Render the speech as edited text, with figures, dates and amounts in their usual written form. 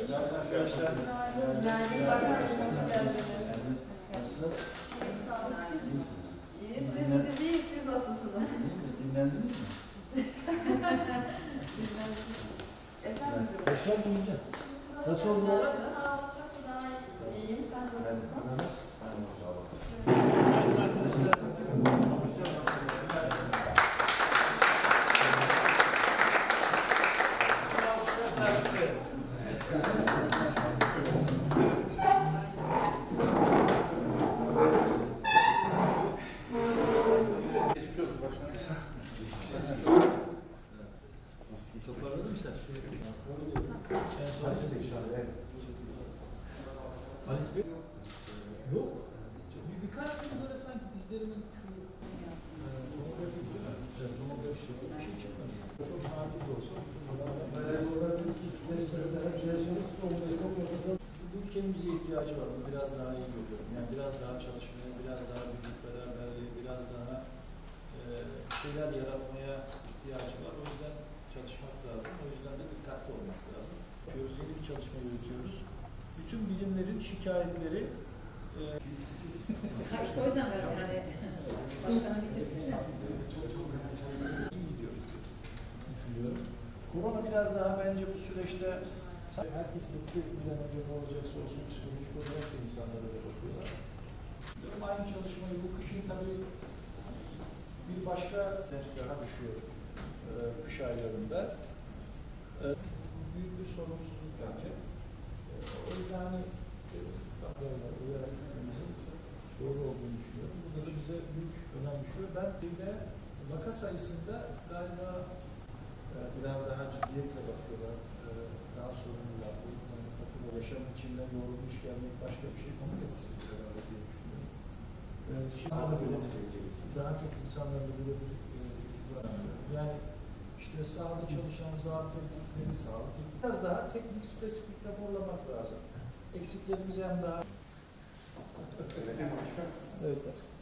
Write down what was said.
Arkadaşlar. Nasılsınız? İyiyiz. Biz iyiyiz. Siz nasılsınız? Dinlendiniz mi? Efendim? Hoş geldin Hocam. Nasıl oldu? Sağ olun. Çok daha iyiyim. Sen nasılsın? Toparladın mı sen? En son Halis Bey? Yok. Birkaç gün böyle sanki dizlerimin tomografi şekli bir şey çıkmadı. Çok nadir de olsa. Bu ülkemize ihtiyacı var. Biraz daha iyi görüyorum. Yani biraz daha çalışmaya, biraz daha birlik beraberliğe, biraz daha şeyler yaratmaya ihtiyacı var. O yüzden çalışmak lazım. O yüzden de dikkatli olmak lazım. Yeni bir çalışma yürütüyoruz. Bütün bilimlerin şikayetleri işte o yüzden var yani başkanı bitirsin de. iyi gidiyor düşünüyorum. Korona biraz daha bence bu süreçte herkes gitti bir an önce ne olacaksa olsun psikolojik olarak da insanlara da bakıyorlar. Aynı çalışmayı bu kışın tabii bir başka daha düşüyor kış aylarında. Büyük bir sorumsuzluk bence. O yüzden hani uyarı gitmemizin doğru olduğunu düşünüyorum. Burada da bize büyük önem düşüyor. Ben bir de vaka sayısında galiba biraz daha ciddiyetle bakıyorlar. Daha sorumlular. Bu yaşam içinde yorulmuş gelmek başka bir şey konu etkisidir herhalde diye düşünüyorum. Şimdi daha çok insanlarla görebilir. Yani işte sahada çalışan zabıta ekipleri, sağlık ekipleri biraz daha teknik spesifik raporlamak lazım. Eksiklerimizi hem daha... Evet.